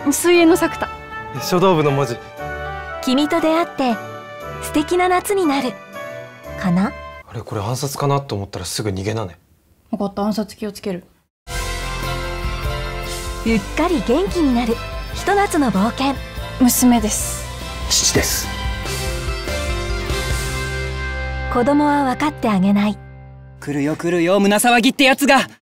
水泳の作田。 書道部の文字。 君と出会って素敵な夏になるかな。 あれ、これ暗殺かなと思ったらすぐ逃げなね。 分かった、暗殺気をつける。 うっかり元気になるひと夏の冒険。 娘です。 父です。 子供は分かってあげない。 来るよ来るよ胸騒ぎってやつが。